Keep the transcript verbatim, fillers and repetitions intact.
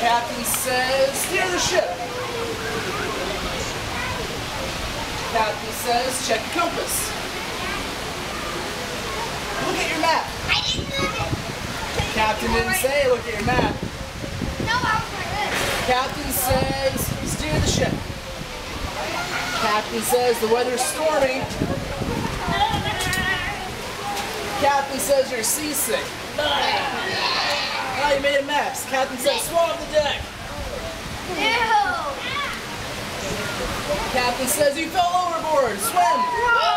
Captain says, steer the ship. Captain says, check the compass. Look at your map. I didn't do it. Captain didn't say, look at your map. No, I was like this. Captain says, steer the ship. Captain says, the weather's stormy. Captain says, you're seasick. Oh, you made a mess. Captain says, swab the deck. Ew. Captain says, you fell overboard. Swim.